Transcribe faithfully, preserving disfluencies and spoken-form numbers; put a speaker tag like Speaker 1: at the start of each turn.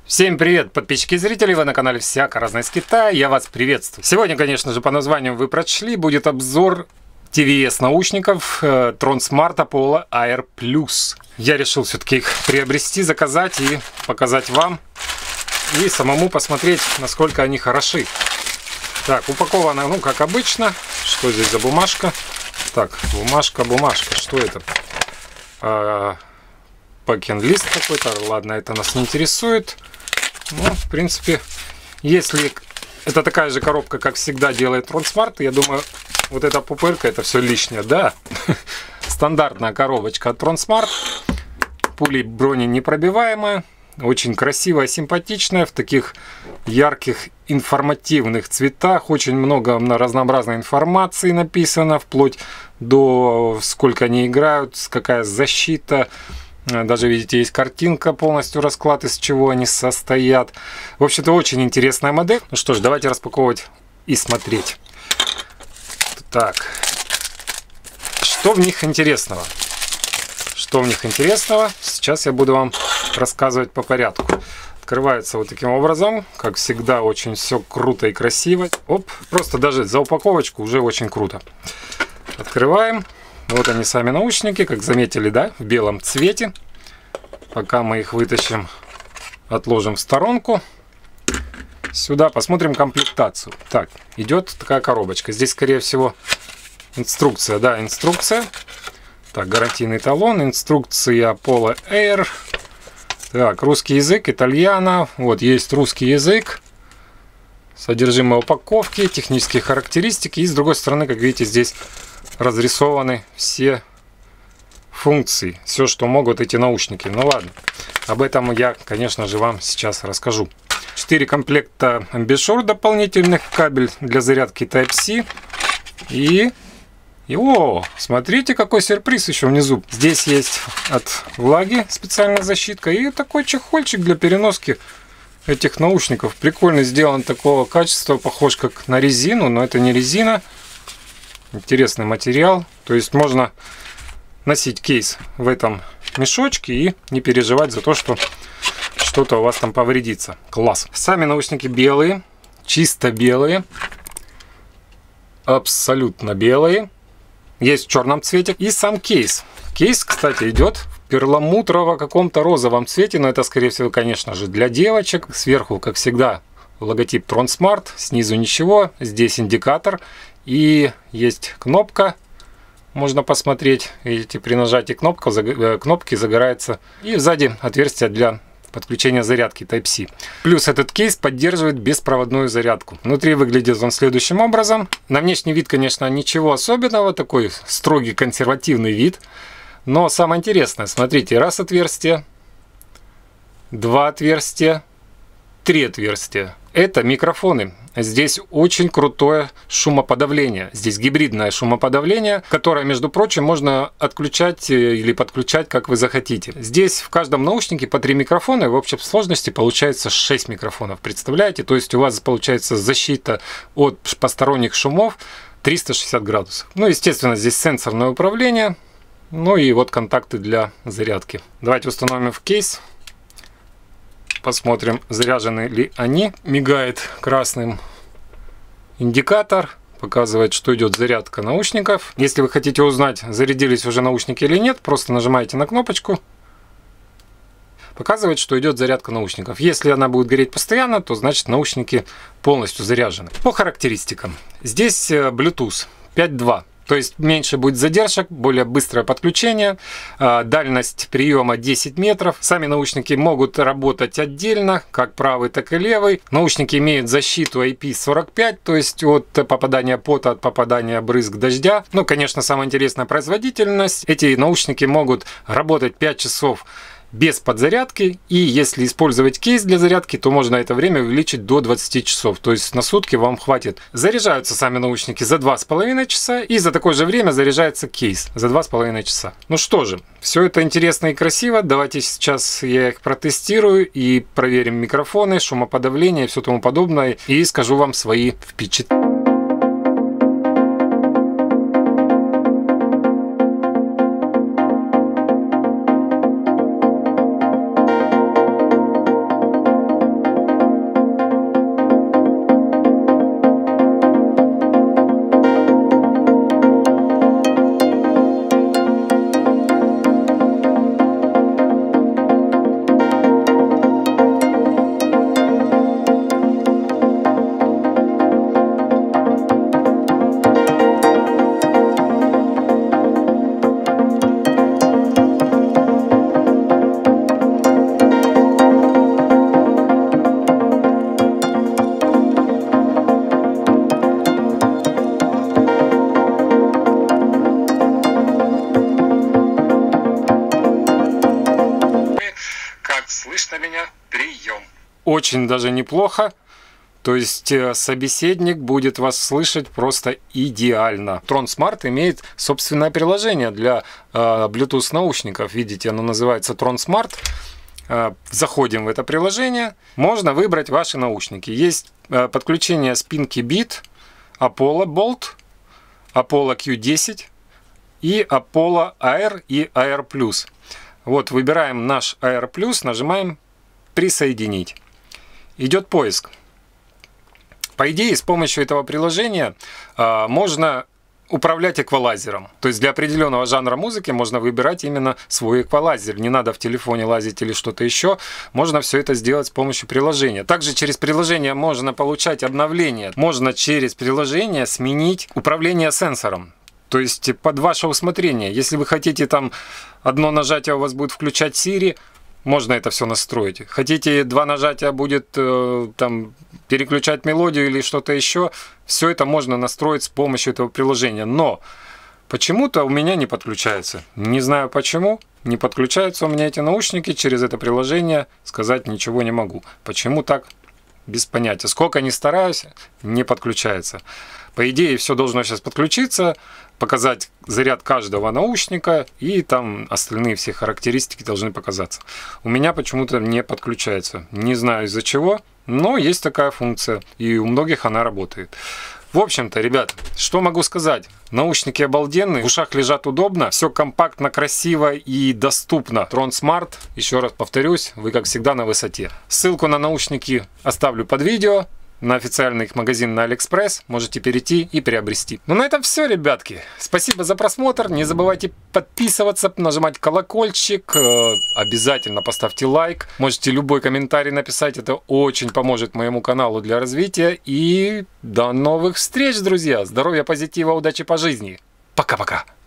Speaker 1: Всем привет, подписчики и зрители, вы на канале Всяко Разное из Китая, я вас приветствую. Сегодня, конечно же, по названию вы прочли, будет обзор ти ви эс наушников э, Tronsmart Apollo Air Plus. Я решил все-таки их приобрести, заказать и показать вам, и самому посмотреть, насколько они хороши. Так, упаковано, ну, как обычно. Что здесь за бумажка? Так, бумажка, бумажка, что это? А, пакинг-лист какой-то, ладно, это нас не интересует. Ну, в принципе, если это такая же коробка, как всегда делает Tronsmart, я думаю, вот эта пупырка, это все лишнее, да? Стандартная коробочка от Tronsmart. Пули брони непробиваемая, очень красивая, симпатичная, в таких ярких информативных цветах. Очень много разнообразной информации написано, вплоть до сколько они играют, какая защита. Даже, видите, есть картинка, полностью расклад, из чего они состоят. В общем-то, очень интересная модель. Ну что ж, давайте распаковывать и смотреть. Так, что в них интересного? Что в них интересного? Сейчас я буду вам рассказывать по порядку. Открывается вот таким образом. Как всегда, очень все круто и красиво. Оп, просто даже за упаковочку уже очень круто. Открываем. Вот они сами наушники, как заметили, да, в белом цвете. Пока мы их вытащим, отложим в сторонку. Сюда посмотрим комплектацию. Так, идет такая коробочка. Здесь, скорее всего, инструкция, да, инструкция. Так, гарантийный талон, инструкция Apollo Air. Так, русский язык, итальяно. Вот, есть русский язык. Содержимое упаковки, технические характеристики. И с другой стороны, как видите, здесь разрисованы все функции, все, что могут эти наушники. Ну ладно, об этом я, конечно же, вам сейчас расскажу. четыре комплекта амбишур дополнительных, кабель для зарядки Type-C. И, и о, смотрите, какой сюрприз еще внизу. Здесь есть от влаги специальная защитка и такой чехольчик для переноски этих наушников. Прикольно сделан, такого качества, похож как на резину, но это не резина. Интересный материал, то есть можно носить кейс в этом мешочке и не переживать за то, что что-то у вас там повредится. Класс. Сами наушники белые, чисто белые, абсолютно белые, есть в черном цвете. И сам кейс. Кейс, кстати, идет в перламутрово каком-то розовом цвете, но это, скорее всего, конечно же, для девочек. Сверху, как всегда, логотип Tronsmart, снизу ничего, здесь индикатор. И есть кнопка, можно посмотреть, видите, при нажатии кнопка, кнопки загорается. И сзади отверстие для подключения зарядки Type-C. Плюс этот кейс поддерживает беспроводную зарядку. Внутри выглядит он следующим образом. На внешний вид, конечно, ничего особенного, такой строгий консервативный вид. Но самое интересное, смотрите, раз отверстие, два отверстия, три отверстия. Это микрофоны. Здесь очень крутое шумоподавление. Здесь гибридное шумоподавление, которое, между прочим, можно отключать или подключать, как вы захотите. Здесь в каждом наушнике по три микрофона, и в общей сложности получается шесть микрофонов. Представляете? То есть у вас получается защита от посторонних шумов триста шестьдесят градусов. Ну, естественно, здесь сенсорное управление. Ну и вот контакты для зарядки. Давайте установим в кейс. Посмотрим, заряжены ли они. Мигает красным индикатор, показывает, что идет зарядка наушников. Если вы хотите узнать, зарядились уже наушники или нет, просто нажимаете на кнопочку. Показывает, что идет зарядка наушников. Если она будет гореть постоянно, то значит наушники полностью заряжены. По характеристикам. Здесь Bluetooth пять точка два. То есть меньше будет задержек, более быстрое подключение, дальность приема десять метров. Сами наушники могут работать отдельно, как правый, так и левый. Наушники имеют защиту ай пи сорок пять, то есть от попадания пота, от попадания брызг дождя. Ну, конечно, самая интересная производительность. Эти наушники могут работать пять часов без подзарядки, и если использовать кейс для зарядки, то можно это время увеличить до двадцати часов, то есть на сутки вам хватит. Заряжаются сами наушники за два с половиной часа, и за такое же время заряжается кейс за два с половиной часа. Ну что же, все это интересно и красиво, давайте сейчас я их протестирую и проверим микрофоны, шумоподавление и все тому подобное, и скажу вам свои впечатления. Слышно меня? Прием. Очень даже неплохо. То есть собеседник будет вас слышать просто идеально. Tron Smart имеет собственное приложение для э, Bluetooth наушников. Видите, оно называется Tron Smart. Э, заходим в это приложение. Можно выбрать ваши наушники. Есть э, подключение Spinky Beat, Apollo Bolt, Apollo Q десять и Apollo Air и Air Plus. Вот, выбираем наш Air Plus, нажимаем «Присоединить». Идет поиск. По идее, с помощью этого приложения э, можно управлять эквалайзером. То есть для определенного жанра музыки можно выбирать именно свой эквалайзер. Не надо в телефоне лазить или что-то еще. Можно все это сделать с помощью приложения. Также через приложение можно получать обновления. Можно через приложение сменить управление сенсором. То есть под ваше усмотрение. Если вы хотите там одно нажатие у вас будет включать Siri, можно это все настроить. Хотите два нажатия будет э, там переключать мелодию или что-то еще, все это можно настроить с помощью этого приложения. Но почему-то у меня не подключается. Не знаю почему. Не подключаются у меня эти наушники через это приложение. Сказать ничего не могу. Почему так? Без понятия. Сколько ни стараюсь, не подключается. По идее, все должно сейчас подключиться, показать заряд каждого наушника, и там остальные все характеристики должны показаться. У меня почему-то не подключается. Не знаю из-за чего, но есть такая функция, и у многих она работает. В общем-то, ребят, что могу сказать? Наушники обалденные, в ушах лежат удобно, все компактно, красиво и доступно. Tron Smart, еще раз повторюсь, вы как всегда на высоте. Ссылку на наушники оставлю под видео. На официальный их магазин на AliExpress можете перейти и приобрести. Ну на этом все, ребятки. Спасибо за просмотр. Не забывайте подписываться, нажимать колокольчик. Обязательно поставьте лайк. Можете любой комментарий написать. Это очень поможет моему каналу для развития. И до новых встреч, друзья. Здоровья, позитива, удачи по жизни. Пока-пока.